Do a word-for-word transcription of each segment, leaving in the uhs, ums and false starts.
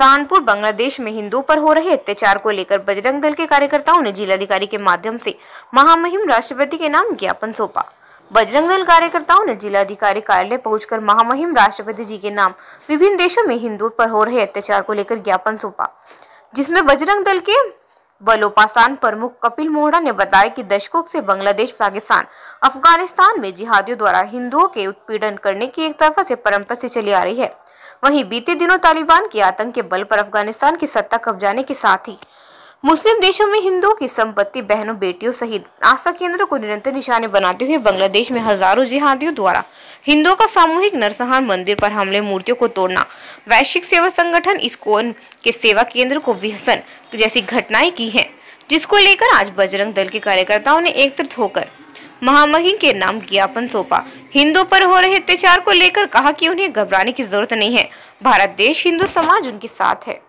सहारनपुर बांग्लादेश में हिंदुओं पर हो रहे अत्याचार को लेकर बजरंग दल के कार्यकर्ताओं ने जिलाधिकारी के माध्यम से महामहिम राष्ट्रपति के नाम ज्ञापन सौंपा। बजरंग दल कार्यकर्ताओं ने जिलाधिकारी कार्यालय पहुंचकर महामहिम राष्ट्रपति जी के नाम विभिन्न देशों में हिंदुओं पर हो रहे अत्याचार को लेकर ज्ञापन सौंपा, जिसमें बजरंग दल के बलोपासान प्रमुख कपिल मोहड़ा ने बताया कि दशकों से बांग्लादेश, पाकिस्तान, अफगानिस्तान में जिहादियों द्वारा हिंदुओं के उत्पीड़न करने की एक तरफा से परंपरा से चली आ रही है। वहीं बीते दिनों तालिबान के आतंक के बल पर अफगानिस्तान की सत्ता कब्जाने के साथ ही मुस्लिम देशों में हिंदुओं की संपत्ति, बहनों, बेटियों सहित आस्था केंद्रों को निरंतर निशाने बनाते हुए बांग्लादेश में हजारों जिहादियों द्वारा हिंदुओं का सामूहिक नरसंहार, मंदिर पर हमले, मूर्तियों को तोड़ना, वैश्विक सेवा संगठन इस्कॉन के सेवा केंद्र को विहसन जैसी घटनाएं की हैं, जिसको लेकर आज बजरंग दल के कार्यकर्ताओं ने एकत्रित होकर महामहिम के नाम ज्ञापन सौंपा। हिंदुओं पर हो रहे अत्याचार को लेकर कहा कि उन्हें घबराने की जरूरत नहीं है, भारत देश, हिंदू समाज उनके साथ है।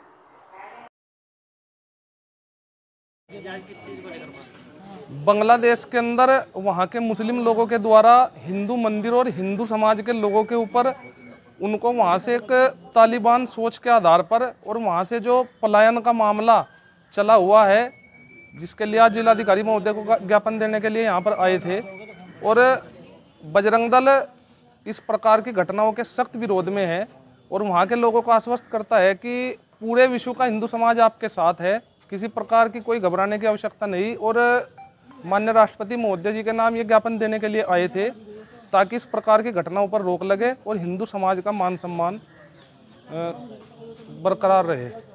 बांग्लादेश के अंदर वहाँ के मुस्लिम लोगों के द्वारा हिंदू मंदिर और हिंदू समाज के लोगों के ऊपर उनको वहाँ से एक तालिबान सोच के आधार पर और वहाँ से जो पलायन का मामला चला हुआ है, जिसके लिए आज जिलाधिकारी महोदय को ज्ञापन देने के लिए यहाँ पर आए थे। और बजरंग दल इस प्रकार की घटनाओं के सख्त विरोध में है और वहाँ के लोगों को आश्वस्त करता है कि पूरे विश्व का हिंदू समाज आपके साथ है, किसी प्रकार की कोई घबराने की आवश्यकता नहीं। और माननीय राष्ट्रपति महोदय जी के नाम ये ज्ञापन देने के लिए आए थे ताकि इस प्रकार की घटनाओं पर रोक लगे और हिंदू समाज का मान सम्मान बरकरार रहे।